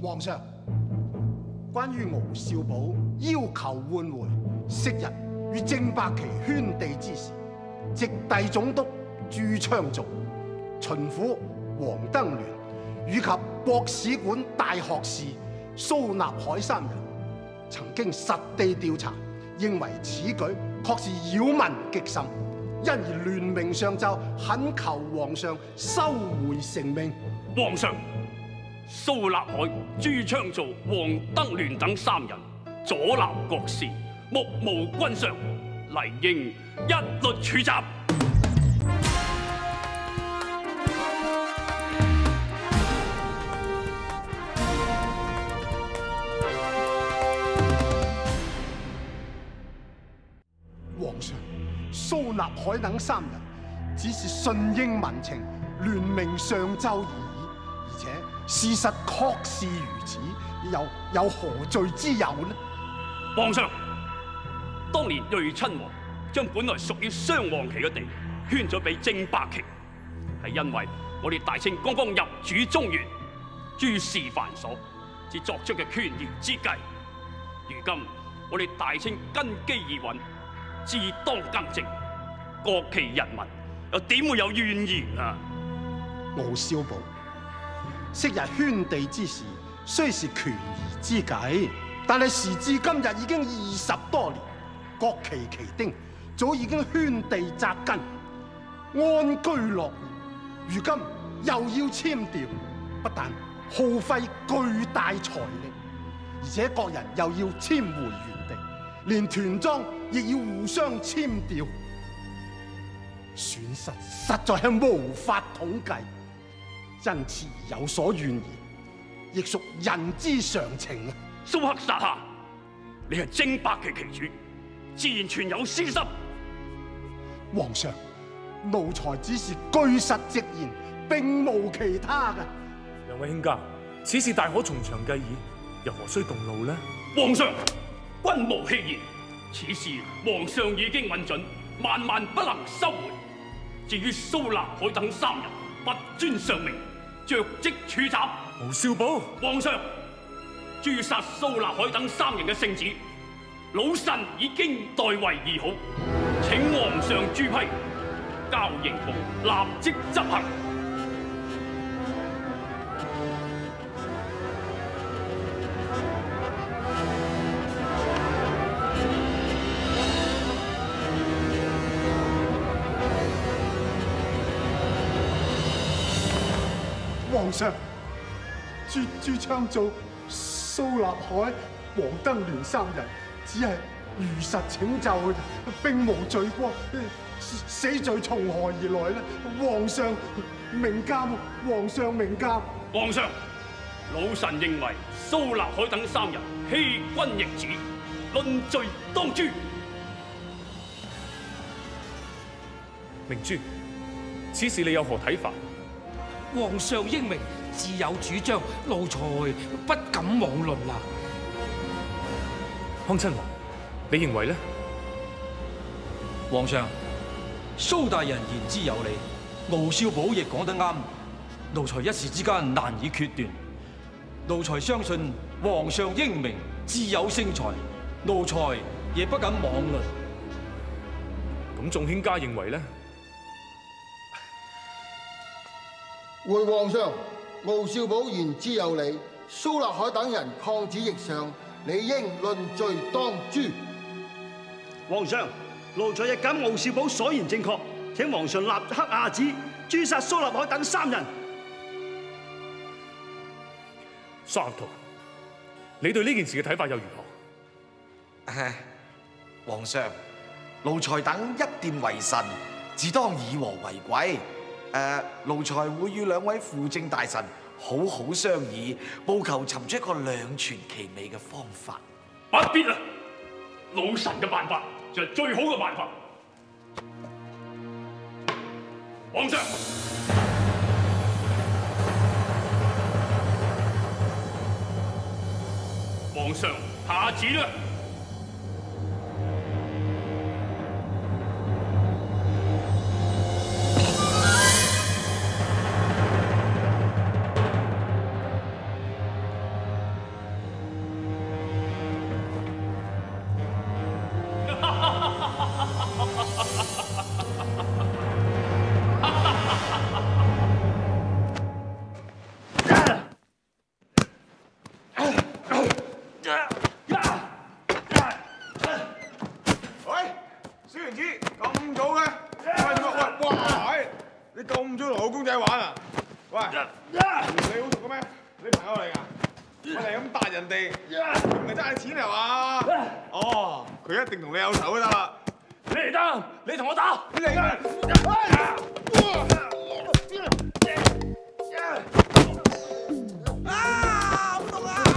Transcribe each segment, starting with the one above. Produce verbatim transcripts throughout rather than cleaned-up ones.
皇上，關於敖少保要求換回昔日與正白旗圈地之時，直隸總督朱昌造、巡撫黃登聯以及國史館大學士蘇納海三人，曾經實地調查，認為此舉確是擾民極甚，因而聯名上奏，懇求皇上收回成命。 皇上，蘇立海、朱昌造、黃登聯等三人阻撓國事，目無君上，理應一律處斬。 皇上，蘇立海等三人只是順應民情，聯名上奏而已，而且事實確是如此，又有何罪之有呢？ 皇上，當年睿親王將本來屬於雙黃旗嘅地圈咗俾正白旗，係因為我哋大清剛剛入主中原，諸事繁瑣，至作出嘅權宜之計。如今我哋大清根基已穩，治當更正，國旗人民又點會有怨言啊？ 敖少保，昔日圈地之事雖是權宜之計，但係時至今日已經二十多年，國旗旗丁早已經圈地紮根，安居樂業。如今又要遷調，不但耗費巨大財力，而且各人又要遷回原地，連團莊亦要互相遷調，損失實在係無法統計。因此而有所怨言，亦屬人之常情啊！ 蘇克薩夏，你係正白旗旗主，自然存有私心。 皇上，奴才只是據實直言，並無其他嘅。 兩位卿家，此事大可從長計議，又何須動怒呢？ 皇上，君無戲言，此事皇上已經允准，萬萬不能收回。至於蘇立海等三人不遵上命，着即處斬。 敖少保， 皇上，誅殺蘇立海等三人嘅聖旨，老臣已經代為議好，請皇上朱批，交刑部立即執行。 皇上，朱朱昌造、蘇立海、黃登聯三人只係如實請奏，並無罪過，死罪從何而來呢？皇上明鑑，皇上明鑑。 皇上，老臣認為蘇立海等三人欺君逆子，論罪當誅。 明珠，此事你有何睇法？ 皇上英明，自有主張，奴才不敢妄論啦。 康親王，你認為呢？ 皇上，蘇大人言之有理，敖少保亦講得啱，奴才一時之間難以決斷。奴才相信皇上英明，自有聖裁，奴才亦不敢妄論。 咁眾卿家認為呢？ 回皇上，敖少保言之有理，蘇立海等人抗旨逆上，理應論罪當誅。 皇上，奴才亦感敖少保所言正確，請皇上立刻下旨誅殺蘇立海等三人。 沙圖，你對呢件事嘅睇法又如何？ 唉，皇上，奴才等一殿為臣，自當以和為貴。誒，奴才會與兩位輔政大臣好好商議，務求尋出一個兩全其美嘅方法。 不必啦，老臣嘅辦法就係最好嘅辦法。皇上，皇上下旨啦！ 喂，你好熟嘅咩？你朋友嚟㗎？我哋咁答人哋，唔係爭你錢嚟嘛？哦，佢一定同你有仇都得啦。 你嚟得，你同我打， 你嚟㗎！啊！好痛啊！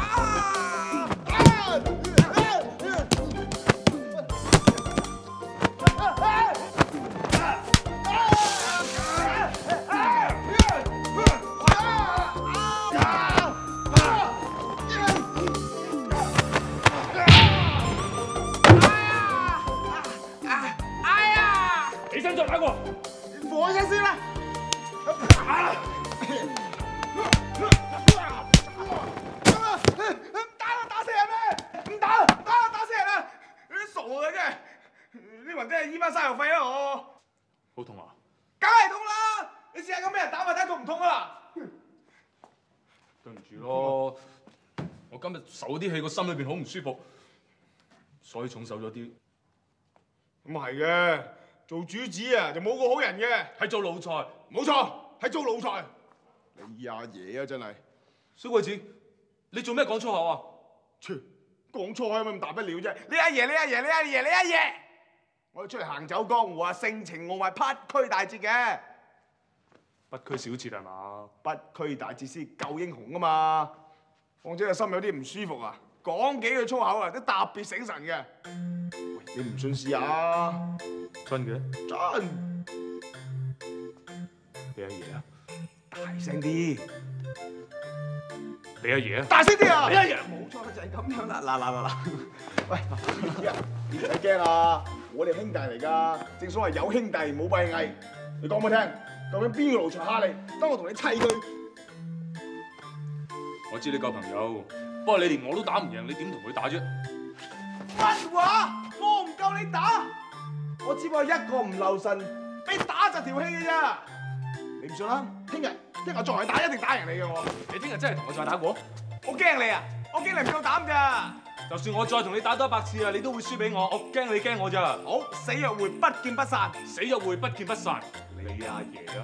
起身再打過， 放一先啦！唔打啦，打死人咩？唔打，打打死人啦！你都傻嘅真係，呢雲真係醫翻生藥費啊我！ 好痛啊！ 梗係痛啦！你試下咁俾人打埋睇痛唔痛啊？ 對唔住咯，我今日受啲氣，個心裏邊好唔舒服，所以重手咗啲。 咁係嘅，做主子啊就冇個好人嘅， 係做奴才， 冇錯，係做奴才。你阿爺啊真係， 小鬼子，你做咩講粗口啊？ 切，講粗口有咩咁大不了啫？你阿爺，你阿爺，你阿爺，你阿爺，我哋出嚟行走江湖啊，盛情傲邁，匹驅大捷嘅。 不拘小節係嘛？ 不拘大節先夠英雄啊嘛！況且個心有啲唔舒服啊，講幾句粗口啊，都特別醒神嘅。喂，你唔信試下？ 真嘅？ 真。 你阿爺啊？ 大聲啲！ 你阿爺啊？ 大聲啲啊！ 你阿爺冇錯啦，就係咁樣啦！嗱嗱嗱嗱，喂，你唔使驚啊！我哋兄弟嚟㗎，正所謂有兄弟冇閉翳。你講俾我聽，究竟邊個奴才蝦你？等我同你砌佢。 我知你夠朋友，不過你連我都打唔贏，你點同佢打啫？ 乜話？我唔夠你打，我只不過一個唔留神，俾打就條氣嘅啫。你唔信啦？聽日聽日再嚟打，一定打贏你嘅我。 你聽日真係同我再打過？ 我驚你啊！我驚你唔夠膽咋。 就算我再同你打多一百次啊，你都會輸俾我。我驚你驚我咋？ 好，死約會不見不散， 死約會不見不散。你阿爺啊！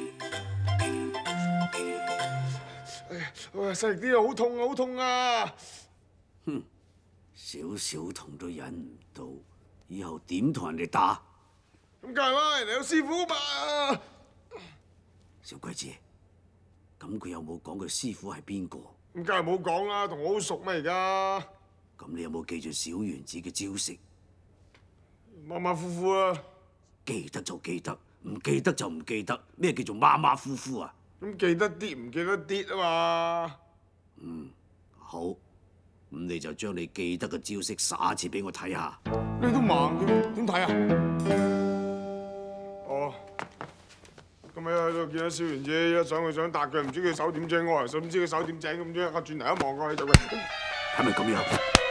喂，細力啲啊！好痛啊！好痛啊！ 哼，少少痛都忍唔到，以後點同人哋打？ 咁梗係啦，人哋有師傅嘛。 小鬼子，咁佢有冇講佢師傅係邊個？ 咁梗係冇講啦，同我好熟咩而家？ 咁你有冇記住小圓子嘅招式？ 馬馬虎虎啊！ 記得就記得，唔記得就唔記得。咩叫做馬馬虎虎啊？ 咁記得啲唔記得啲啊嘛。 嗯，好。咁你就將你記得嘅招式耍一次俾我睇下。 你都盲嘅，點睇啊？哦，今日喺度見到小圓子，一上去想搭佢，唔知佢手點整，我又想唔知佢手點整，咁樣一轉頭一望過去就佢。 係咪咁樣？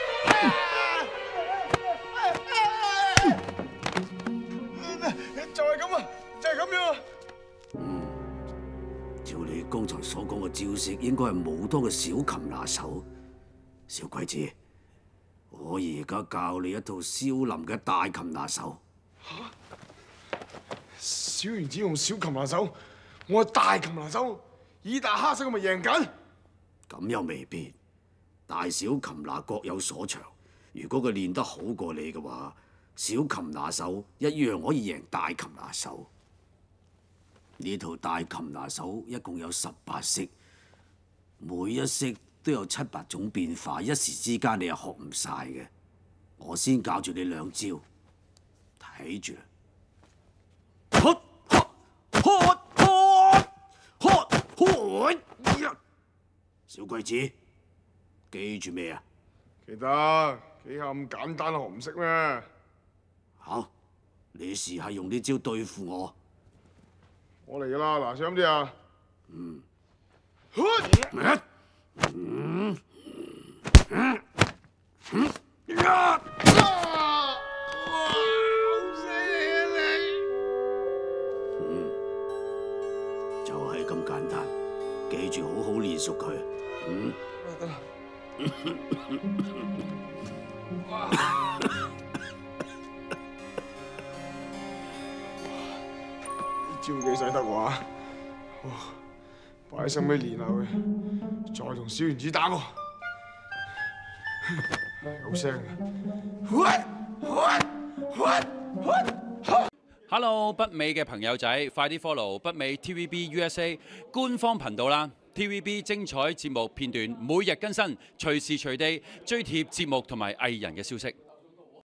就係咁啊！就係咁樣啊！ 嗯，照你剛才所講嘅招式，應該係武當嘅小擒拿手。小鬼子，我而家教你一套少林嘅大擒拿手。 嚇！小圓子用小擒拿手，我係大擒拿手，以大蝦細我咪贏緊？ 咁又未必，大小擒拿各有所長。如果佢練得好過你嘅話，小擒拿手一樣可以贏大擒拿手。呢套大擒拿手一共有十八式，每一式都有七八種變化，一時之間你係學唔晒嘅。我先教住你兩招，睇住啦。小鬼子，記住未啊？ 記得，幾下咁簡單學唔識咩？ 好，你試下用呢招對付我。 我嚟噶啦，嗱，小心啲啊！ 嗯。 嗯。 嗯。嗯。 啊！好犀利啊你！ 嗯，就係咁簡單，記住好好練熟佢。嗯。 得啦。招幾使得話？ 擺心機練下佢，再同小丸子打過。有聲嘅。 Hello， 北美嘅朋友仔，快啲 follow 北美 T V B U S A 官方頻道啦 ！T V B 精彩節目片段每日更新，隨時隨地追貼節目同埋藝人嘅消息。